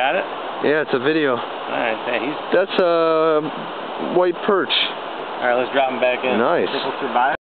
got it? Yeah, it's a video. Alright, That's a white perch. Alright, let's drop him back in. Nice. Think we'll survive?